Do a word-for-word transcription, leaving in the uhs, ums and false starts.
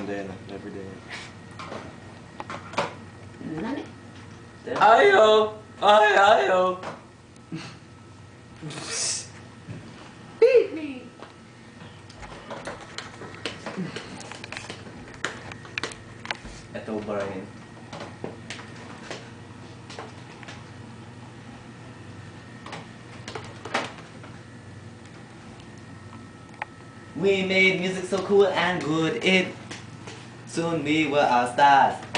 and then every day. Nani? Ayaw! Ay, ayaw! Beat me! Ito ba rin? We made music so cool and good, it soon we were our stars.